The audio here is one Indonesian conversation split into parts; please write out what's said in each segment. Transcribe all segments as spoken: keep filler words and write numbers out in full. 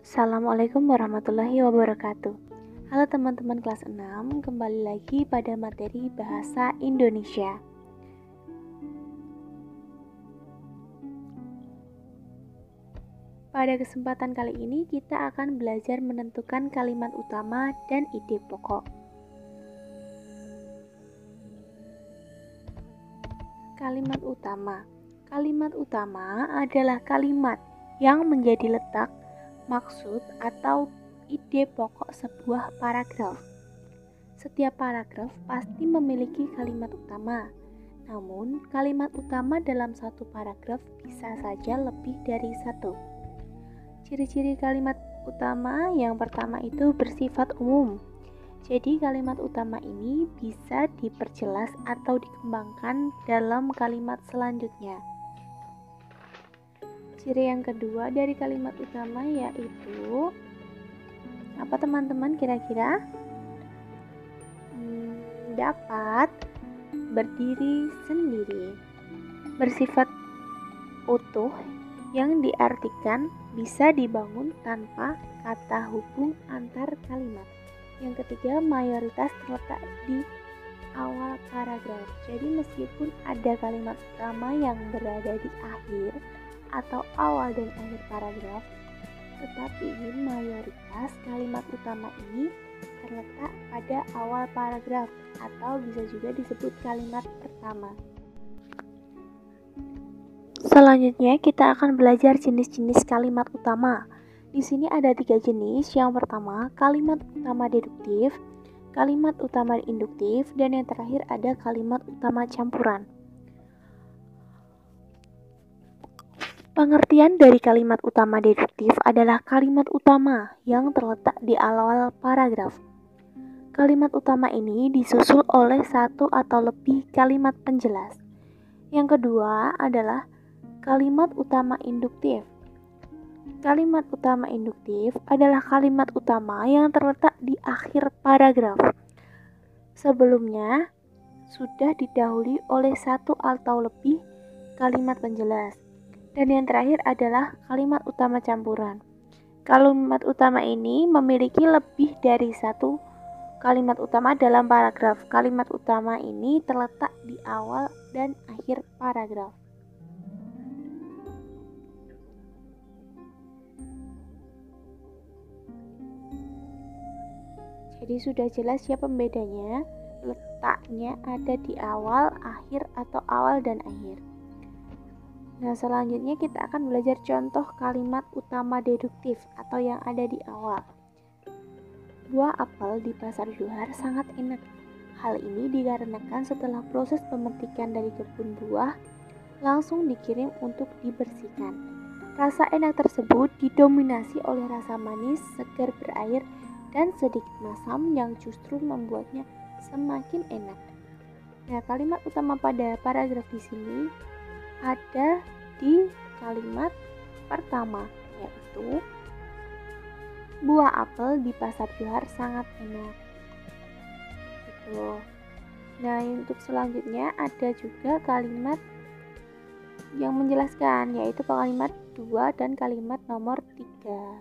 Assalamualaikum warahmatullahi wabarakatuh. Halo teman-teman kelas enam, kembali lagi pada materi Bahasa Indonesia. Pada kesempatan kali ini kita akan belajar menentukan kalimat utama dan ide pokok. Kalimat utama. Kalimat utama adalah kalimat yang menjadi letak, maksud, atau ide pokok sebuah paragraf. Setiap paragraf pasti memiliki kalimat utama. Namun, kalimat utama dalam satu paragraf bisa saja lebih dari satu. Ciri-ciri kalimat utama yang pertama itu bersifat umum. Jadi kalimat utama ini bisa diperjelas atau dikembangkan dalam kalimat selanjutnya. Ciri yang kedua dari kalimat utama yaitu apa teman-teman kira-kira? Hmm, dapat berdiri sendiri, bersifat utuh yang diartikan bisa dibangun tanpa kata hubung antar kalimat. Yang ketiga, mayoritas terletak di awal paragraf. Jadi meskipun ada kalimat utama yang berada di akhir atau awal dan akhir paragraf, tetapi mayoritas kalimat utama ini terletak pada awal paragraf atau bisa juga disebut kalimat pertama. Selanjutnya kita akan belajar jenis-jenis kalimat utama. Di sini ada tiga jenis. Yang pertama, kalimat utama deduktif, kalimat utama induktif, dan yang terakhir ada kalimat utama campuran. Pengertian dari kalimat utama deduktif adalah kalimat utama yang terletak di awal paragraf. Kalimat utama ini disusul oleh satu atau lebih kalimat penjelas. Yang kedua adalah kalimat utama induktif. Kalimat utama induktif adalah kalimat utama yang terletak di akhir paragraf. Sebelumnya sudah didahului oleh satu atau lebih kalimat penjelas. Dan yang terakhir adalah kalimat utama campuran. Kalimat utama ini memiliki lebih dari satu kalimat utama dalam paragraf. Kalimat utama ini terletak di awal dan akhir paragraf. Jadi sudah jelas ya pembedanya, letaknya ada di awal, akhir, atau awal dan akhir. Nah, selanjutnya kita akan belajar contoh kalimat utama deduktif atau yang ada di awal. Buah apel di pasar Johar sangat enak. Hal ini dikarenakan setelah proses pemetikan dari kebun buah langsung dikirim untuk dibersihkan. Rasa enak tersebut didominasi oleh rasa manis, segar berair, dan sedikit masam yang justru membuatnya semakin enak. Nah, kalimat utama pada paragraf di sini ada di kalimat pertama, yaitu buah apel di pasar Johar sangat enak. Gitu. Nah, untuk selanjutnya ada juga kalimat yang menjelaskan, yaitu kalimat dua dan kalimat nomor tiga.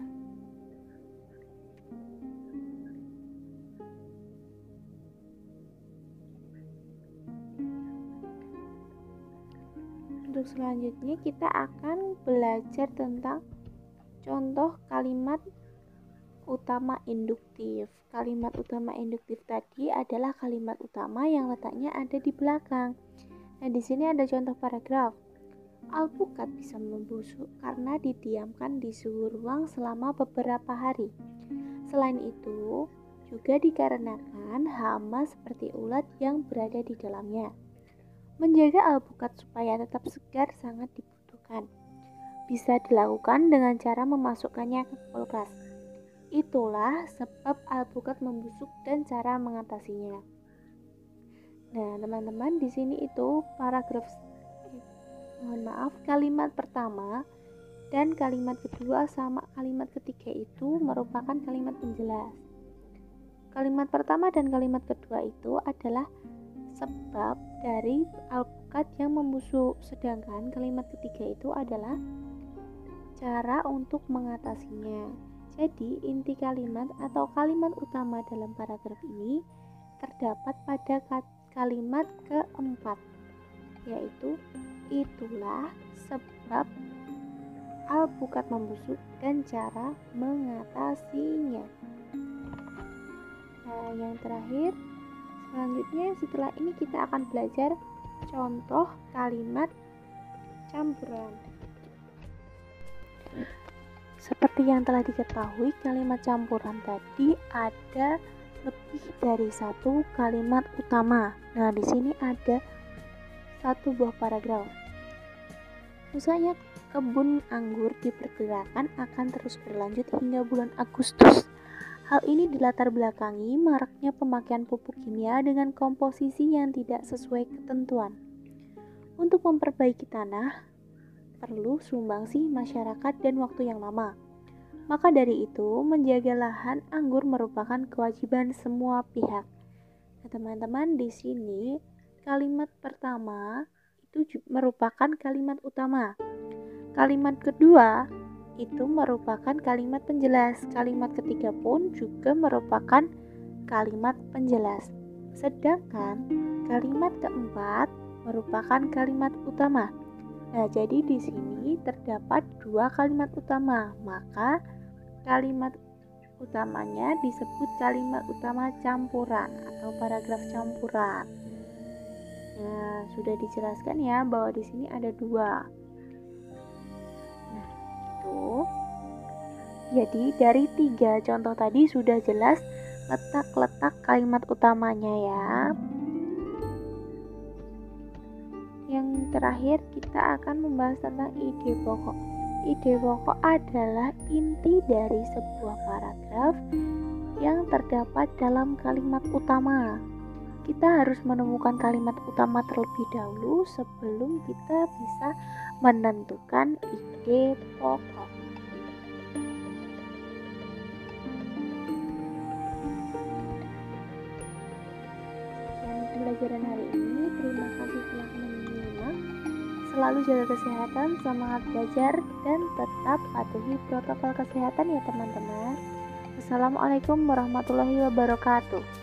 Untuk selanjutnya kita akan belajar tentang contoh kalimat utama induktif. Kalimat utama induktif tadi adalah kalimat utama yang letaknya ada di belakang. Nah, di sini ada contoh paragraf. Alpukat bisa membusuk karena didiamkan di suhu ruang selama beberapa hari. Selain itu, juga dikarenakan hama seperti ulat yang berada di dalamnya. Menjaga alpukat supaya tetap segar sangat dibutuhkan. Bisa dilakukan dengan cara memasukkannya ke kulkas. Itulah sebab alpukat membusuk dan cara mengatasinya. Nah, teman-teman, di sini itu paragraf eh, mohon maaf, kalimat pertama dan kalimat kedua sama kalimat ketiga itu merupakan kalimat penjelas. Kalimat pertama dan kalimat kedua itu adalah sebab dari alpukat yang membusuk, sedangkan kalimat ketiga itu adalah cara untuk mengatasinya. Jadi, inti kalimat atau kalimat utama dalam paragraf ini terdapat pada kalimat keempat, yaitu itulah sebab alpukat membusuk dan cara mengatasinya. Nah, yang terakhir, selanjutnya setelah ini kita akan belajar contoh kalimat campuran. Seperti yang telah diketahui, kalimat campuran tadi ada lebih dari satu kalimat utama. Nah, di sini ada satu buah paragraf. Misalnya, kebun anggur diperkirakan akan terus berlanjut hingga bulan Agustus. Hal ini dilatar belakangi maraknya pemakaian pupuk kimia dengan komposisi yang tidak sesuai ketentuan. Untuk memperbaiki tanah, perlu sumbangsi masyarakat dan waktu yang lama. Maka dari itu, menjaga lahan anggur merupakan kewajiban semua pihak. Nah, teman-teman, di sini kalimat pertama itu merupakan kalimat utama. Kalimat kedua itu merupakan kalimat penjelas. Kalimat ketiga pun juga merupakan kalimat penjelas. Sedangkan kalimat keempat merupakan kalimat utama. Nah, jadi di sini terdapat dua kalimat utama, maka kalimat utamanya disebut kalimat utama campuran atau paragraf campuran. Nah, sudah dijelaskan ya bahwa di sini ada dua. Nah, itu. Jadi dari tiga contoh tadi sudah jelas letak-letak kalimat utamanya ya. Yang terakhir kita akan membahas tentang ide pokok. Ide pokok adalah inti dari sebuah paragraf yang terdapat dalam kalimat utama. Kita harus menemukan kalimat utama terlebih dahulu sebelum kita bisa menentukan ide pokok. Sekian pembelajaran hari ini. Terima kasih telah menyimak. Selalu jaga kesehatan, semangat belajar, dan tetap patuhi protokol kesehatan ya teman-teman. Wassalamualaikum warahmatullahi wabarakatuh.